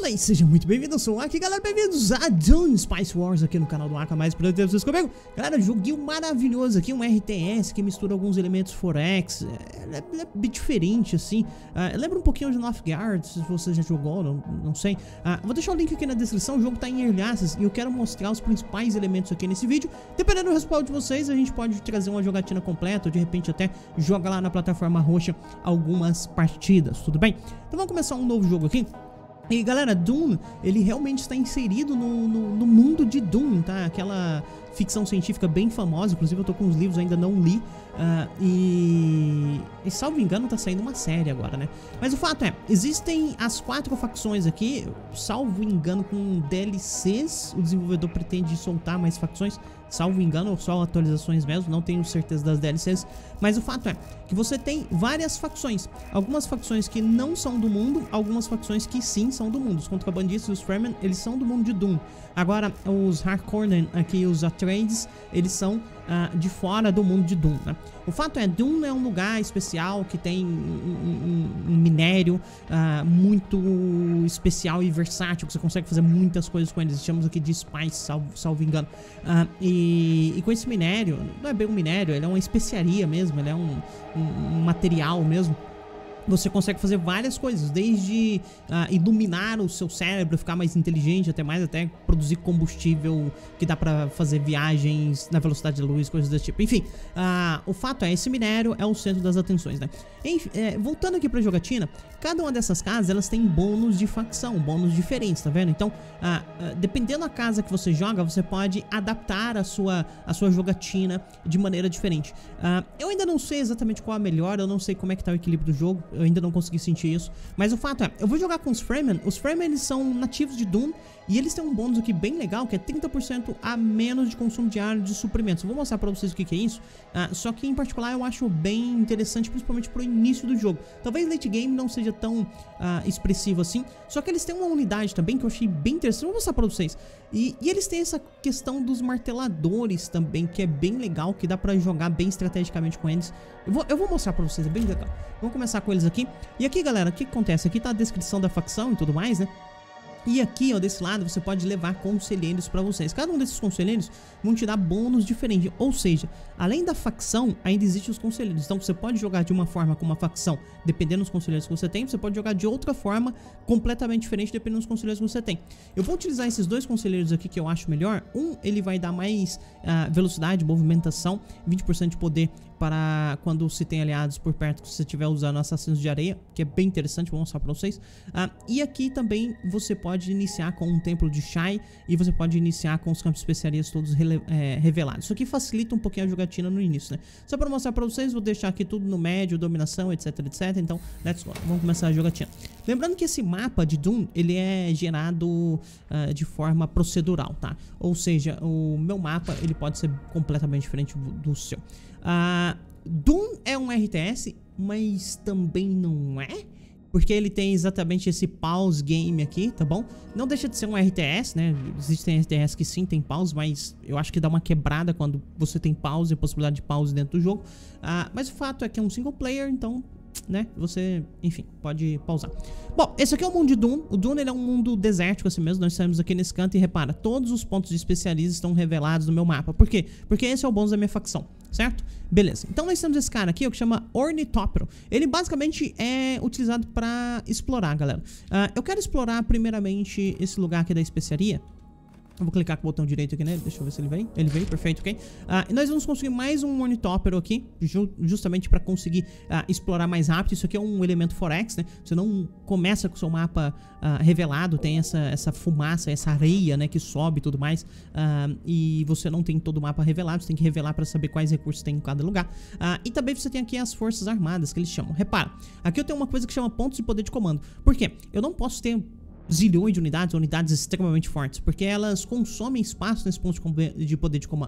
Fala aí, seja muito bem-vindo, eu sou o Aki, galera, bem-vindos a Dune Spice Wars aqui no canal do Aka, mais pra ter vocês comigo. Galera, joguinho maravilhoso aqui, um RTS que mistura alguns elementos forex, ele é bem diferente, assim, lembra um pouquinho de Northgard, se você já jogou, não sei. Vou deixar o link aqui na descrição, o jogo tá em Early Access e eu quero mostrar os principais elementos aqui nesse vídeo. Dependendo do respaldo de vocês, a gente pode trazer uma jogatina completa, ou de repente até joga lá na plataforma roxa algumas partidas, tudo bem? Então vamos começar um novo jogo aqui. E galera, Dune, ele realmente está inserido no mundo de Dune, tá? Aquela ficção científica bem famosa, inclusive eu tô com os livros, ainda não li. E salvo engano tá saindo uma série agora, né? Mas o fato é, existem as 4 facções aqui, salvo engano com DLCs, o desenvolvedor pretende soltar mais facções, salvo engano, ou só atualizações mesmo, não tenho certeza das DLCs. Mas o fato é que você tem várias facções, algumas facções que não são do mundo, algumas facções que sim são do mundo. Os contrabandistas e os Fremen, eles são do mundo de Dune. Agora, os Harkonnen aqui, os Atreides, eles são de fora do mundo de Dune, né? O fato é, Dune é um lugar especial que tem um minério muito especial e versátil, que você consegue fazer muitas coisas com eles. Chamamos aqui de Spice, salvo engano. E com esse minério, não é bem um minério, ele é uma especiaria mesmo, ele é um material mesmo. Você consegue fazer várias coisas, desde iluminar o seu cérebro, ficar mais inteligente, até produzir combustível que dá pra fazer viagens na velocidade da luz, coisas desse tipo. Enfim, o fato é, esse minério é o centro das atenções, né? Voltando aqui pra jogatina, cada uma dessas casas, elas têm bônus de facção, bônus diferentes, tá vendo? Então, dependendo da casa que você joga, você pode adaptar a sua jogatina de maneira diferente. Eu ainda não sei exatamente qual a melhor, eu não sei como é que tá o equilíbrio do jogo, eu ainda não consegui sentir isso. Mas o fato é, eu vou jogar com os Fremen. Os Fremen, eles são nativos de Dune e eles têm um bônus aqui bem legal, que é 30% a menos de consumo diário de suprimentos. Eu vou mostrar pra vocês o que é isso. Só que em particular eu acho bem interessante, principalmente pro início do jogo. Talvez late game não seja tão expressivo assim. Só que eles têm uma unidade também que eu achei bem interessante. Vou mostrar pra vocês. E eles têm essa questão dos marteladores também, que é bem legal, que dá pra jogar bem estrategicamente com eles. Eu vou mostrar pra vocês, é bem legal. Vamos começar com eles aqui. E aqui, galera, o que acontece? Aqui tá a descrição da facção e tudo mais, né? E aqui, ó, desse lado, você pode levar conselheiros pra vocês. Cada um desses conselheiros vão te dar bônus diferentes. Ou seja, além da facção, ainda existem os conselheiros. Então, você pode jogar de uma forma com uma facção, dependendo dos conselheiros que você tem. Você pode jogar de outra forma, completamente diferente, dependendo dos conselheiros que você tem. Eu vou utilizar esses 2 conselheiros aqui que eu acho melhor. Ele vai dar mais velocidade, movimentação, 20% de poder para quando se tem aliados por perto que você estiver usando assassinos de areia, que é bem interessante, vou mostrar para vocês. E aqui também você pode iniciar com um templo de Shai e você pode iniciar com os campos de especiarias todos revelados. Isso aqui facilita um pouquinho a jogatina no início, né? Só para mostrar para vocês, vou deixar aqui tudo no médio, dominação, etc, etc. Então, let's go, vamos começar a jogatina. Lembrando que esse mapa de Dune, ele é gerado de forma procedural, tá? Ou seja, o meu mapa, ele pode ser completamente diferente do seu. Dune é um RTS, mas também não é, porque ele tem exatamente esse pause game aqui, tá bom? Não deixa de ser um RTS, né? Existem RTS que sim tem pause, mas eu acho que dá uma quebrada quando você tem pause, a possibilidade de pause dentro do jogo. Mas o fato é que é um single player, então, né, você, enfim, pode pausar. Bom, esse aqui é o mundo de Dune. O Dune, ele é um mundo desértico assim mesmo. Nós estamos aqui nesse canto e repara, todos os pontos de especialistas estão revelados no meu mapa. Por quê? Porque esse é o bônus da minha facção, certo? Beleza, então nós temos esse cara aqui, ó, que chama Ornitóptero. Ele basicamente é utilizado para explorar, galera. Eu quero explorar primeiramente esse lugar aqui da especiaria. Eu vou clicar com o botão direito aqui nele, deixa eu ver se ele vem. Ele veio, perfeito, ok? E nós vamos conseguir mais um ornitóptero aqui, justamente para conseguir explorar mais rápido. Isso aqui é um elemento forex, né? Você não começa com o seu mapa revelado, tem essa fumaça, essa areia, né, que sobe e tudo mais. E você não tem todo o mapa revelado, você tem que revelar para saber quais recursos tem em cada lugar. E também você tem aqui as forças armadas, que eles chamam. Repara, aqui eu tenho uma coisa que chama pontos de poder de comando. Por quê? Eu não posso ter zilhões de unidades, unidades extremamente fortes, porque elas consomem espaço nesse ponto de poder de comando.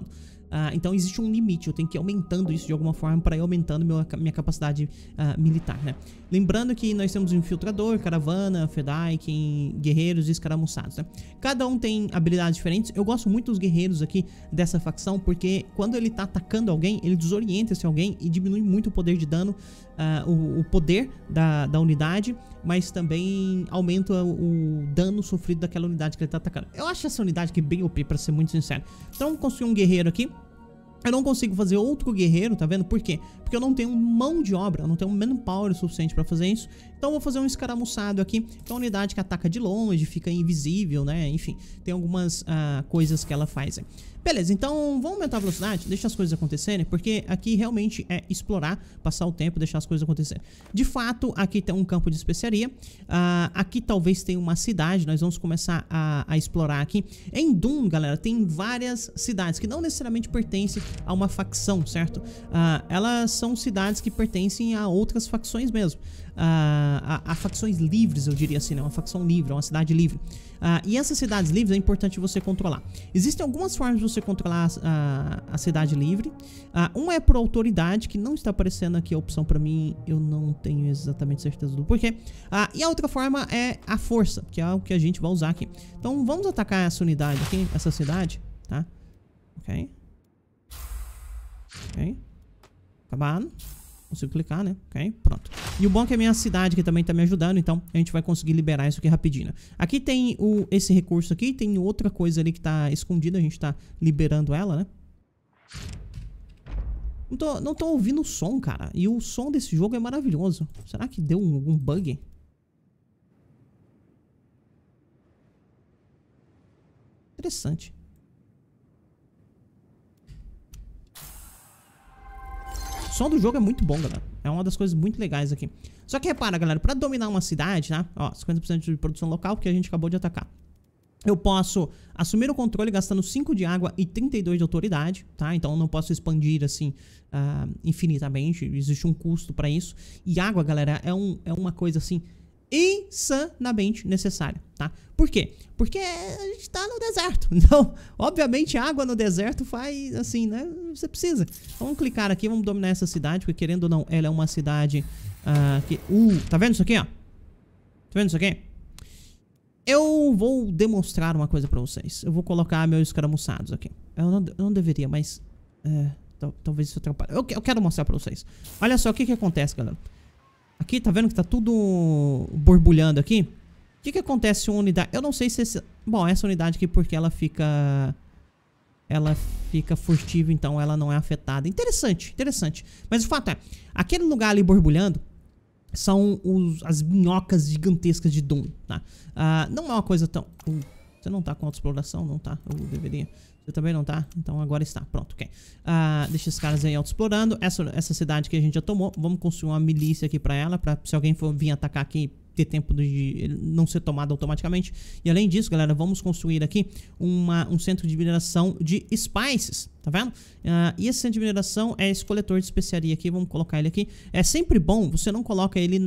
Então existe um limite, eu tenho que ir aumentando isso de alguma forma para ir aumentando minha capacidade militar, né? Lembrando que nós temos um infiltrador, caravana, Fedaykin, guerreiros e escaramuçados, né? Cada um tem habilidades diferentes. Eu gosto muito dos guerreiros aqui dessa facção, porque quando ele tá atacando alguém, ele desorienta esse alguém e diminui muito o poder de dano, o poder da unidade, mas também aumenta o dano sofrido daquela unidade que ele tá atacando. Eu acho essa unidade aqui bem OP, pra ser muito sincero. Então vamos construir um guerreiro aqui. Eu não consigo fazer outro guerreiro, tá vendo? Por quê? Porque eu não tenho mão de obra, eu não tenho manpower suficiente pra fazer isso. Então eu vou fazer um escaramuçado aqui, que é uma unidade que ataca de longe, fica invisível, né? Enfim, tem algumas coisas que ela faz. Beleza, então vamos aumentar a velocidade, deixar as coisas acontecerem, porque aqui realmente é explorar, passar o tempo, deixar as coisas acontecerem. De fato, aqui tem um campo de especiaria, aqui talvez tenha uma cidade, nós vamos começar a explorar aqui. Em Doom, galera, tem várias cidades que não necessariamente pertencem a uma facção, certo? Elas são cidades que pertencem a outras facções mesmo. A facções livres, eu diria assim, né? Uma facção livre, uma cidade livre. E essas cidades livres é importante você controlar. Existem algumas formas de você controlar a cidade livre. Uma é por autoridade, que não está aparecendo aqui a opção pra mim, eu não tenho exatamente certeza do porquê. E a outra forma é a força, que é o que a gente vai usar aqui. Então vamos atacar essa unidade aqui, essa cidade, tá? Ok. Acabado. Consigo clicar, né? Ok, pronto. E o bom é que a minha cidade aqui também tá me ajudando, então a gente vai conseguir liberar isso aqui rapidinho. Aqui tem esse recurso aqui, tem outra coisa ali que tá escondida, a gente tá liberando ela, né? Não tô ouvindo o som, cara. E o som desse jogo é maravilhoso. Será que deu algum bug? Interessante. O som do jogo é muito bom, galera. É uma das coisas muito legais aqui. Só que repara, galera, pra dominar uma cidade, tá? Ó, 50% de produção local, que a gente acabou de atacar. Eu posso assumir o controle gastando 5 de água e 32 de autoridade, tá? Então eu não posso expandir, assim, infinitamente. Existe um custo pra isso. E água, galera, é uma coisa, assim, insanamente necessária, tá? Por quê? Porque a gente tá no deserto. Então, obviamente, água no deserto faz assim, né? Você precisa. Vamos clicar aqui, vamos dominar essa cidade, porque querendo ou não, ela é uma cidade que... tá vendo isso aqui, ó? Tá vendo isso aqui? Eu vou demonstrar uma coisa pra vocês. Eu vou colocar meus escaramuçados aqui. Eu não deveria, mas... talvez isso atrapalhe. Eu quero mostrar pra vocês. Olha só o que acontece, galera. Aqui, tá vendo que tá tudo borbulhando aqui? O que acontece se uma unidade... Eu não sei se... Bom, essa unidade aqui, porque ela fica furtiva, então ela não é afetada. Interessante, interessante. Mas o fato é, aquele lugar ali borbulhando são as minhocas gigantescas de Doom, tá? Não é uma coisa tão... Você não tá com autoexploração? Não tá? Eu deveria... Você também não tá? Então agora está. Pronto, ok. Deixa esses caras aí autoexplorando. Essa cidade que a gente já tomou. Vamos construir uma milícia aqui pra ela. Pra se alguém for vir atacar aqui, ter tempo de não ser tomado automaticamente. E além disso, galera, vamos construir aqui um centro de mineração de spices. Tá vendo? E esse centro de mineração é esse coletor de especiaria aqui. Vamos colocar ele aqui. É sempre bom. Você não coloca ele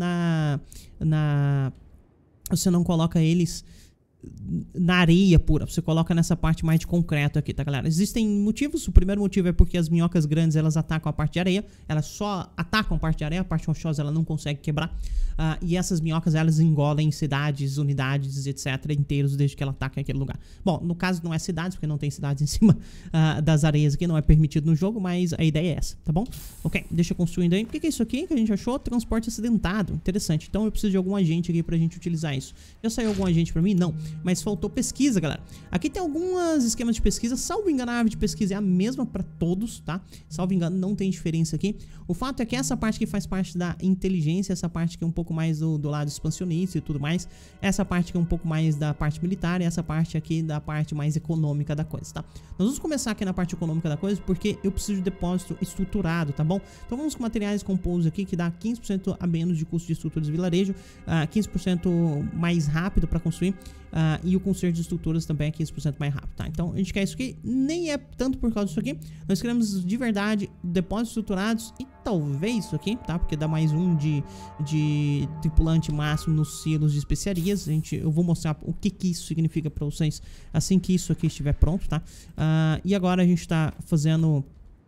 Você não coloca eles... na areia pura, você coloca nessa parte mais de concreto aqui, tá, galera? Existem motivos. O primeiro motivo é porque as minhocas grandes, elas atacam a parte de areia. Elas só atacam a parte de areia, a parte rochosa ela não consegue quebrar. E essas minhocas, elas engolem cidades, unidades, etc, inteiros, desde que ela ataca aquele lugar. Bom, no caso não é cidades, porque não tem cidades em cima das areias aqui, não é permitido no jogo, mas a ideia é essa, tá bom? Ok, deixa eu construindo aí. O que é isso aqui que a gente achou? Transporte acidentado. Interessante. Então eu preciso de algum agente aqui pra gente utilizar isso. Já saiu algum agente pra mim? Não. Mas faltou pesquisa, galera. Aqui tem alguns esquemas de pesquisa. Salvo engano, a árvore de pesquisa é a mesma pra todos, tá? Salvo engano, não tem diferença aqui. O fato é que essa parte que faz parte da inteligência, essa parte que é um pouco mais do lado expansionista e tudo mais, essa parte que é um pouco mais da parte militar e essa parte aqui da parte mais econômica da coisa, tá? Nós vamos começar aqui na parte econômica da coisa porque eu preciso de depósito estruturado, tá bom? Então vamos com materiais compostos aqui que dá 15% a menos de custo de estruturas de vilarejo, 15% mais rápido pra construir, e o conserto de estruturas também é 15% mais rápido, tá? Então a gente quer isso aqui, nem é tanto por causa disso aqui. Nós queremos de verdade depósitos estruturados e talvez isso aqui, tá? Porque dá mais um de tripulante máximo nos silos de especiarias. Eu vou mostrar o que isso significa pra vocês assim que isso aqui estiver pronto, tá? E agora a gente tá fazendo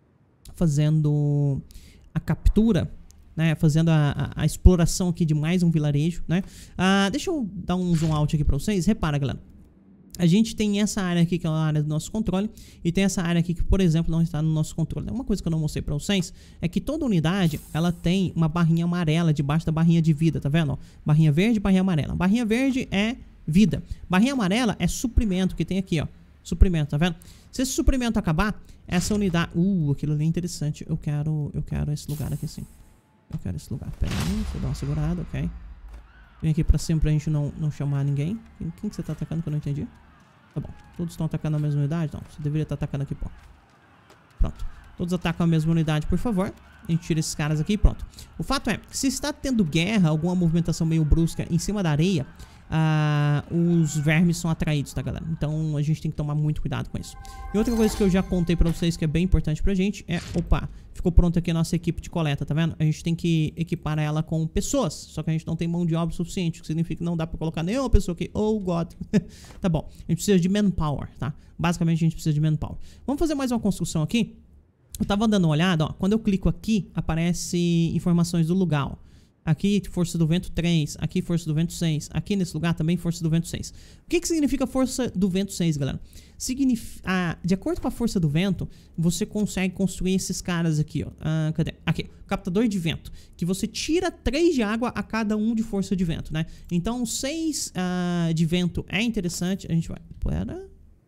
a captura, né, fazendo a exploração aqui de mais um vilarejo, né? Deixa eu dar um zoom out aqui pra vocês. Repara, galera, a gente tem essa área aqui que é a área do nosso controle e tem essa área aqui que, por exemplo, não está no nosso controle. Uma coisa que eu não mostrei pra vocês é que toda unidade, ela tem uma barrinha amarela debaixo da barrinha de vida, tá vendo? Ó, barrinha verde, barrinha amarela. Barrinha verde é vida. Barrinha amarela é suprimento, que tem aqui, ó. Suprimento, tá vendo? Se esse suprimento acabar, essa unidade... aquilo ali é interessante. Eu quero esse lugar aqui, sim. Eu quero esse lugar. Pera aí, deixa eu dar uma segurada, ok. Vem aqui pra cima pra gente não chamar ninguém. Quem que você tá atacando que eu não entendi? Tá bom. Todos estão atacando a mesma unidade? Não, você deveria estar atacando aqui, pô. Pronto. Todos atacam a mesma unidade, por favor. A gente tira esses caras aqui e pronto. O fato é, se está tendo guerra, alguma movimentação meio brusca em cima da areia, os vermes são atraídos, tá, galera? Então a gente tem que tomar muito cuidado com isso. E outra coisa que eu já contei pra vocês que é bem importante pra gente é... Opa, ficou pronta aqui a nossa equipe de coleta, tá vendo? A gente tem que equipar ela com pessoas, só que a gente não tem mão de obra suficiente, o que significa que não dá pra colocar nenhuma pessoa aqui. Oh, God. Tá bom, a gente precisa de manpower, tá? Basicamente a gente precisa de manpower. Vamos fazer mais uma construção aqui. Eu tava dando uma olhada, ó. Quando eu clico aqui, aparece informações do lugar, ó. Aqui, força do vento 3. Aqui, força do vento 6. Aqui nesse lugar também, força do vento 6. O que significa força do vento 6, galera? De acordo com a força do vento, você consegue construir esses caras aqui, ó. Cadê? Aqui, captador de vento. Que você tira 3 de água a cada um de força de vento, né? Então, 6 de vento é interessante. A gente vai... Pera.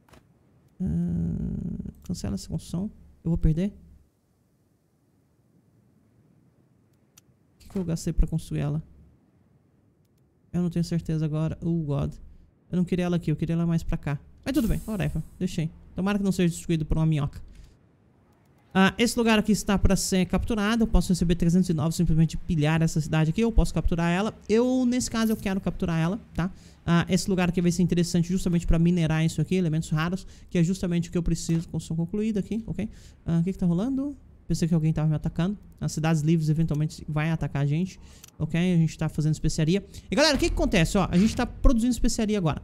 Cancela essa construção. Eu vou perder? Que eu gastei pra construir ela? Eu não tenho certeza agora. Oh, God. Eu não queria ela aqui, eu queria ela mais pra cá. Mas tudo bem, whatever. Deixei. Tomara que não seja destruído por uma minhoca. Esse lugar aqui está pra ser capturado. Eu posso receber 309, simplesmente pilhar essa cidade aqui. Eu posso capturar ela. Nesse caso, eu quero capturar ela, tá? Esse lugar aqui vai ser interessante justamente pra minerar isso aqui, elementos raros, que é justamente o que eu preciso. Construção concluída aqui, ok? O que tá rolando? Pensei que alguém tava me atacando. As cidades livres eventualmente vai atacar a gente. Ok? A gente tá fazendo especiaria. E galera, o que acontece? Ó, a gente tá produzindo especiaria agora.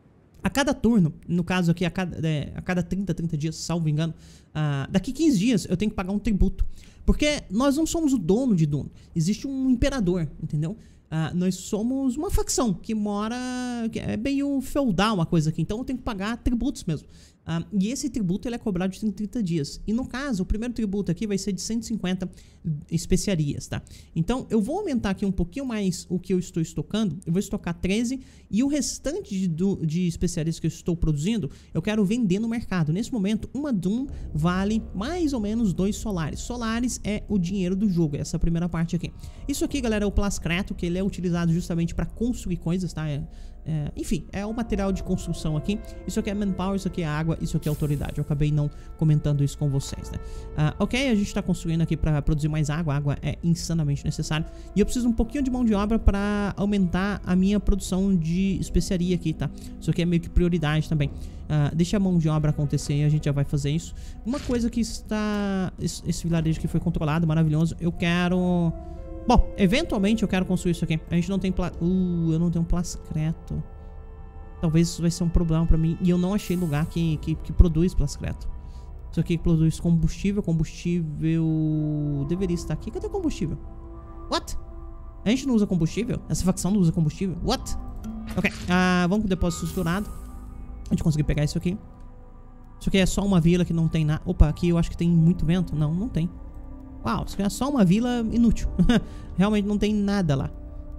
A cada turno, no caso aqui, a cada 30 dias, salvo engano, daqui 15 dias eu tenho que pagar um tributo. Porque nós não somos o dono de Dune. Existe um imperador, entendeu? Nós somos uma facção que mora... Que é meio feudal uma coisa aqui. Então eu tenho que pagar tributos mesmo. E esse tributo ele é cobrado de 30 dias. E no caso, o primeiro tributo aqui vai ser de 150 especiarias, tá? Então, eu vou aumentar aqui um pouquinho mais o que eu estou estocando. Eu vou estocar 13 e o restante de especiarias que eu estou produzindo, eu quero vender no mercado. Nesse momento, uma Dune vale mais ou menos 2 Solaris. Solaris é o dinheiro do jogo, essa primeira parte aqui. Isso aqui, galera, é o plascreto, que ele é utilizado justamente para construir coisas, tá? Enfim, é o material de construção aqui. Isso aqui é manpower, isso aqui é água, isso aqui é autoridade. Eu acabei não comentando isso com vocês, né? Ok, a gente tá construindo aqui pra produzir mais água. A água é insanamente necessária. E eu preciso um pouquinho de mão de obra pra aumentar a minha produção de especiaria aqui, tá? Isso aqui é meio que prioridade também. Deixa a mão de obra acontecer e a gente já vai fazer isso. Uma coisa que está... Esse vilarejo que foi controlado, maravilhoso. Eu quero... Bom, eventualmente eu quero construir isso aqui. A gente não tem eu não tenho um plascreto. Talvez isso vai ser um problema pra mim. E eu não achei lugar que produz plascreto. Isso aqui produz combustível. Combustível deveria estar aqui. Cadê o combustível? What? A gente não usa combustível? Essa facção não usa combustível? What? Ok, vamos pro depósito estruturado. A gente conseguiu pegar isso aqui. Isso aqui é só uma vila que não tem nada. Opa, aqui eu acho que tem muito vento. Não, não tem. Uau, isso aqui é só uma vila inútil. Realmente não tem nada lá.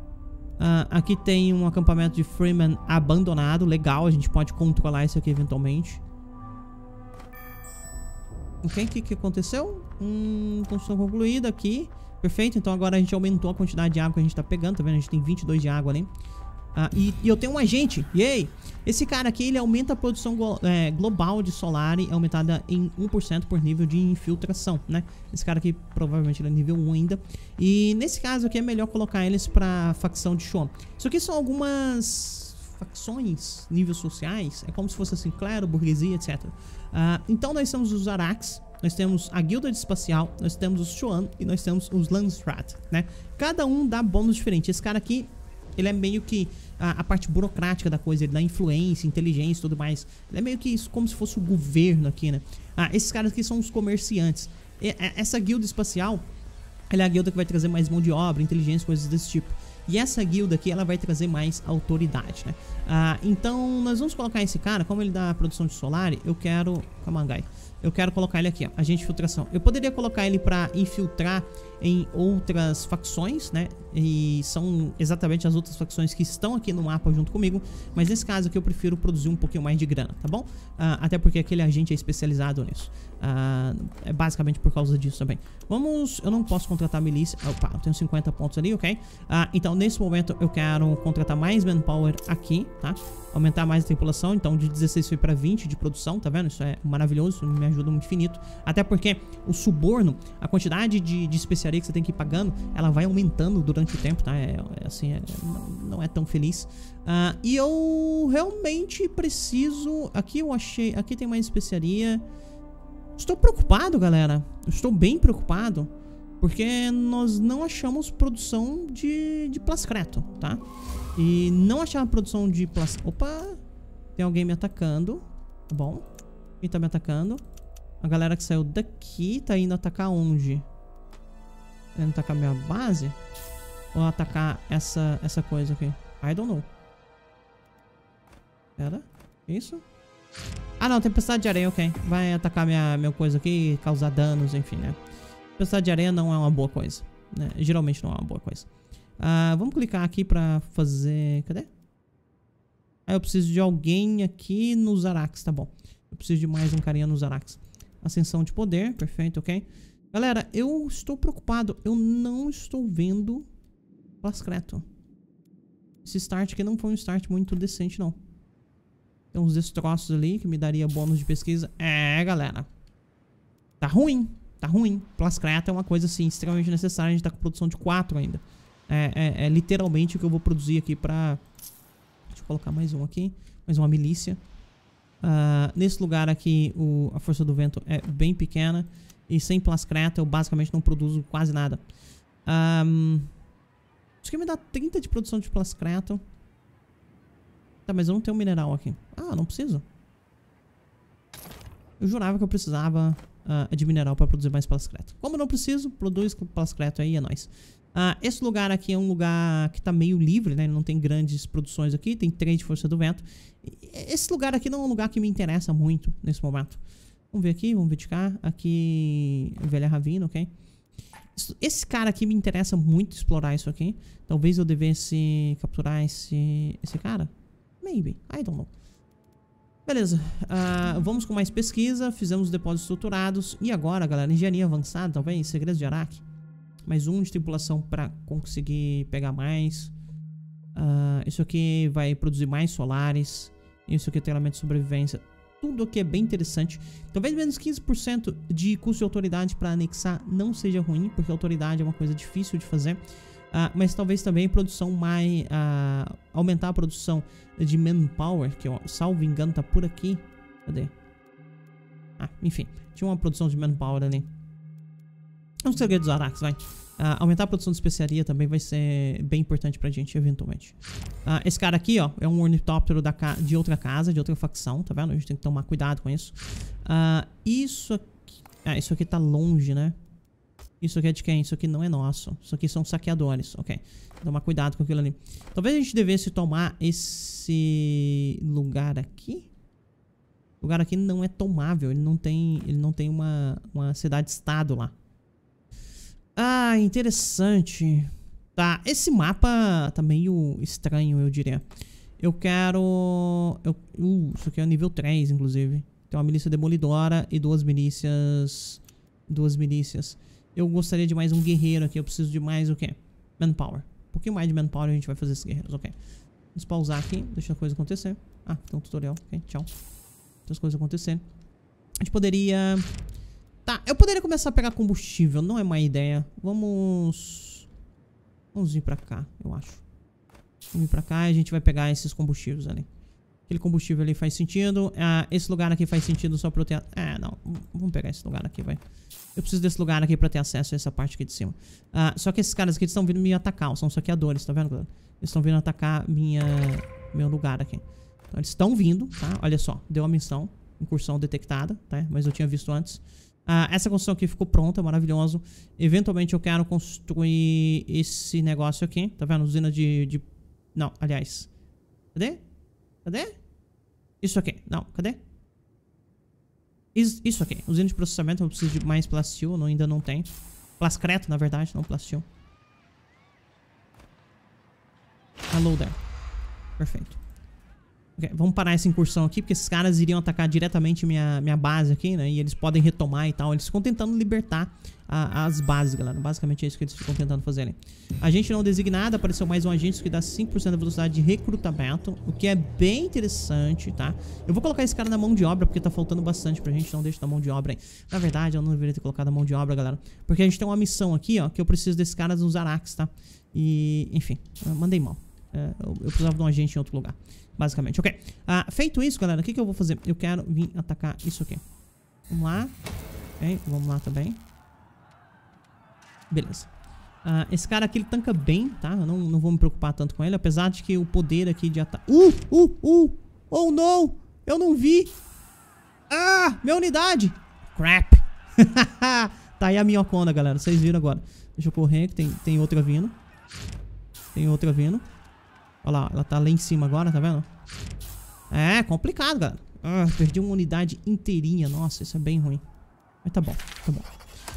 Aqui tem um acampamento de Freeman abandonado. Legal, a gente pode controlar isso aqui eventualmente. Ok, o que aconteceu? Construção concluída aqui. Perfeito, então agora a gente aumentou a quantidade de água que a gente tá pegando. Tá vendo? A gente tem 22 de água ali. E eu tenho um agente. Yay! Esse cara aqui, ele aumenta a produção global de Solari, aumentada em 1% por nível de infiltração, né? Esse cara aqui, provavelmente, ele é nível 1 ainda. E nesse caso aqui, é melhor colocar eles pra facção de show. Isso aqui são algumas facções, níveis sociais. É como se fosse assim, clero, burguesia, etc. Então nós temos os Arax, nós temos a Guilda de Espacial, nós temos os Chuan e nós temos os Landsrat, né? Cada um dá bônus diferente. Esse cara aqui, ele é meio que a parte burocrática da coisa, ele dá influência, inteligência e tudo mais. Ele é meio que isso, como se fosse o governo aqui, né? Esses caras aqui são os comerciantes. Essa guilda espacial, ela é a guilda que vai trazer mais mão de obra, inteligência, coisas desse tipo. E essa guilda aqui, ela vai trazer mais autoridade, né? Então, nós vamos colocar esse cara, como ele dá produção de solar, eu quero... Come on, guy. Eu quero colocar ele aqui, ó, agente de infiltração. Eu poderia colocar ele pra infiltrar em outras facções, né? E são exatamente as outras facções que estão aqui no mapa junto comigo. Mas nesse caso aqui eu prefiro produzir um pouquinho mais de grana, tá bom? Até porque aquele agente é especializado nisso. É basicamente por causa disso também. Vamos... Eu não posso contratar milícia. Opa, eu tenho 50 pontos ali, ok? Então nesse momento eu quero contratar mais manpower aqui, tá? Aumentar mais a tripulação. Então de 16 foi pra 20 de produção, tá vendo? Isso é maravilhoso, isso me ajuda muito infinito. Até porque o suborno, a quantidade de especiaria que você tem que ir pagando, ela vai aumentando durante o tempo, tá? Não é tão feliz. E eu realmente preciso... Aqui eu achei... Aqui tem mais especiaria. Estou preocupado, galera. Estou bem preocupado. Porque nós não achamos produção de plascreto, tá? E não achar produção de Opa! Tem alguém me atacando. Tá bom. Quem tá me atacando? A galera que saiu daqui tá indo atacar onde? Tá indo atacar minha base? Ou atacar essa coisa aqui? I don't know. Pera. Isso? Não, tempestade de areia, ok. Vai atacar minha coisa aqui, causar danos, enfim, né? Tempestade de areia não é uma boa coisa, né? Geralmente não é uma boa coisa. Vamos clicar aqui pra fazer... Cadê? Eu preciso de alguém aqui nos Arax, tá bom. Eu preciso de mais um carinha nos Arax. Ascensão de poder, perfeito, ok. Galera, eu estou preocupado. Eu não estou vendo plascreto. Esse start aqui não foi um start muito decente, não. Tem uns destroços ali que me daria bônus de pesquisa. Galera. Tá ruim. Tá ruim. Plascreto é uma coisa, assim, extremamente necessária. A gente tá com produção de 4 ainda. É literalmente o que eu vou produzir aqui pra... Deixa eu colocar mais um aqui. Mais uma milícia. Nesse lugar aqui, a força do vento é bem pequena. E sem plascreto eu basicamente não produzo quase nada. Isso aqui me dá 30 de produção de plascreto. Tá, mas eu não tenho mineral aqui. Não preciso. Eu jurava que eu precisava de mineral para produzir mais plascreto. Como eu não preciso, produz plascreto aí, é nóis. Esse lugar aqui é um lugar que tá meio livre, né? Não tem grandes produções aqui. Tem 3 de força do vento. Esse lugar aqui não é um lugar que me interessa muito nesse momento. Vamos ver aqui, vamos ver de cá. Aqui, Velha Ravina, ok? Esse cara aqui me interessa muito explorar isso aqui. Talvez eu devesse capturar esse cara. Maybe, I don't know. Beleza, vamos com mais pesquisa. Fizemos os depósitos estruturados. E agora, galera, engenharia avançada, talvez, segredos de Araque. Mais um de tripulação pra conseguir pegar mais. Isso aqui vai produzir mais solares. Isso aqui é treinamento de sobrevivência. Tudo aqui é bem interessante. Talvez menos 15% de custo de autoridade para anexar não seja ruim, porque a autoridade é uma coisa difícil de fazer. Mas talvez também produção mais... aumentar a produção de manpower, que, ó, salvo engano, tá por aqui. Cadê? Enfim. Tinha uma produção de manpower ali. É um segredo dos Arax, vai. Aumentar a produção de especiaria também vai ser bem importante pra gente, eventualmente. Esse cara aqui, ó, é um ornitóptero de outra casa, de outra facção, tá vendo? A gente tem que tomar cuidado com isso. Isso aqui... isso aqui tá longe, né? Isso aqui é de quem? Isso aqui não é nosso. Isso aqui são saqueadores, ok. Tomar cuidado com aquilo ali. Talvez a gente devesse tomar esse lugar aqui. O lugar aqui não é tomável. Ele não tem uma cidade-estado lá. Interessante. Tá, esse mapa tá meio estranho, eu diria. Eu quero... isso aqui é o nível 3, inclusive. Tem uma milícia demolidora e 2 milícias... 2 milícias. Eu gostaria de mais um guerreiro aqui. Eu preciso de mais o quê? Manpower. Um pouquinho mais de manpower a gente vai fazer esses guerreiros, ok. Vamos pausar aqui, deixa a coisa acontecer. Tem um tutorial, ok, tchau. Deixa as coisas acontecerem. A gente poderia... Tá, eu poderia começar a pegar combustível, não é má ideia. Vamos vir pra cá, eu acho. Vamos vir pra cá e a gente vai pegar esses combustíveis ali. Aquele combustível ali faz sentido. Esse lugar aqui faz sentido só pra eu ter... não. Vamos pegar esse lugar aqui, vai. Eu preciso desse lugar aqui pra ter acesso a essa parte aqui de cima. Só que esses caras aqui estão vindo me atacar. São saqueadores, tá vendo, galera? Eles estão vindo atacar meu lugar aqui. Então, eles estão vindo, tá? Olha só. Deu a missão. Incursão detectada, tá? Mas eu tinha visto antes. Essa construção aqui ficou pronta, maravilhoso. Eventualmente eu quero construir esse negócio aqui. Tá vendo? Usina de... Não, aliás. Cadê? Cadê? Isso aqui. Não, cadê? Isso aqui. Usina de processamento. Eu preciso de mais plastil. Ainda não tem. Plascreto, na verdade, não plastil. Hello there. Perfeito. Okay, vamos parar essa incursão aqui, porque esses caras iriam atacar diretamente minha base aqui, né? E eles podem retomar e tal. Eles ficam tentando libertar as bases, galera. Basicamente é isso que eles ficam tentando fazer ali. Agente não designado. Apareceu mais um agente que dá 5% da velocidade de recrutamento, o que é bem interessante, tá? Eu vou colocar esse cara na mão de obra, porque tá faltando bastante pra gente. Então deixa na mão de obra aí. Na verdade, eu não deveria ter colocado a mão de obra, galera, porque a gente tem uma missão aqui, ó, que eu preciso desses caras nos Araques, tá? E, enfim, mandei mal. Eu precisava de um agente em outro lugar, basicamente. Ok. Feito isso, galera, o que eu vou fazer? Eu quero vir atacar isso aqui. Vamos lá. Ok, vamos lá também. Beleza. Esse cara aqui, ele tanca bem, tá? Eu não vou me preocupar tanto com ele, apesar de que o poder aqui de ataque... Oh, não! Eu não vi! Minha unidade! Crap! Tá aí a minhocona, galera. Vocês viram agora. Deixa eu correr, que tem outra vindo. Tem outra vindo. Olha lá, ela tá lá em cima agora, tá vendo? É complicado, galera. Perdi uma unidade inteirinha. Nossa, isso é bem ruim. Mas tá bom, tá bom.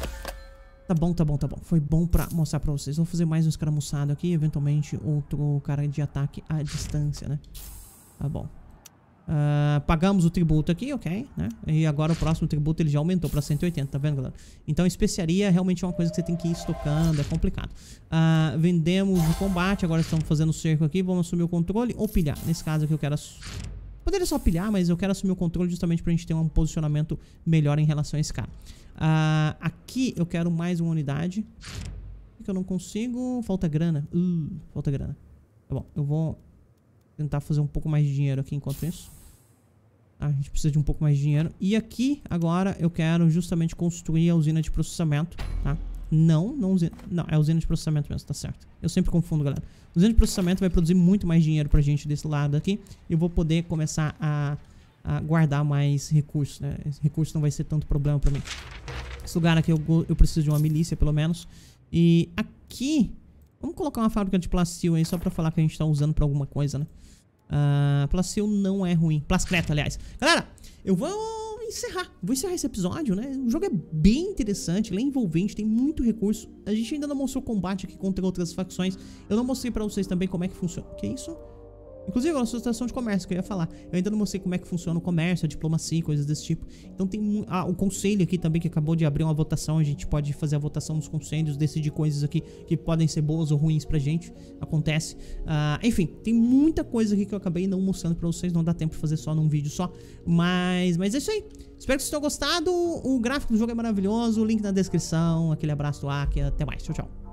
Tá bom. Foi bom pra mostrar pra vocês. Vou fazer mais um escaramuçado aqui. Eventualmente outro cara de ataque à distância, né? Tá bom. Pagamos o tributo aqui, ok, né? E agora o próximo tributo ele já aumentou pra 180, tá vendo, galera? Então especiaria realmente é uma coisa que você tem que ir estocando, é complicado. Vendemos o combate, agora estamos fazendo o cerco aqui. Vamos assumir o controle ou pilhar. Nesse caso aqui eu quero... Poderia só pilhar, mas eu quero assumir o controle justamente pra gente ter um posicionamento melhor em relação a esse cara. Aqui eu quero mais uma unidade. Que eu não consigo. Falta grana. Falta grana. Tá bom, eu vou tentar fazer um pouco mais de dinheiro aqui enquanto isso. A gente precisa de um pouco mais de dinheiro. E aqui, agora, eu quero justamente construir a usina de processamento, tá? Não, é a usina de processamento mesmo, tá certo. Eu sempre confundo, galera. A usina de processamento vai produzir muito mais dinheiro pra gente desse lado aqui. E eu vou poder começar a guardar mais recursos, né? Esse recurso não vai ser tanto problema pra mim. Esse lugar aqui eu preciso de uma milícia, pelo menos. E aqui... Vamos colocar uma fábrica de plastil aí, só pra falar que a gente tá usando pra alguma coisa, né? Plastil não é ruim. Plascreto, aliás. Galera, eu vou encerrar esse episódio, né? O jogo é bem interessante, ele é envolvente, tem muito recurso. A gente ainda não mostrou combate aqui contra outras facções. Eu não mostrei pra vocês também como é que funciona. Que isso? Inclusive a associação de comércio que eu ia falar. Eu ainda não mostrei como é que funciona o comércio, a diplomacia, coisas desse tipo. Então tem o conselho aqui também, que acabou de abrir uma votação. A gente pode fazer a votação nos conselhos, decidir coisas aqui que podem ser boas ou ruins pra gente. Acontece. Enfim, tem muita coisa aqui que eu acabei não mostrando pra vocês. Não dá tempo de fazer só num vídeo só. Mas é isso aí. Espero que vocês tenham gostado. O gráfico do jogo é maravilhoso. O link na descrição. Aquele abraço do Aki. Até mais. Tchau, tchau.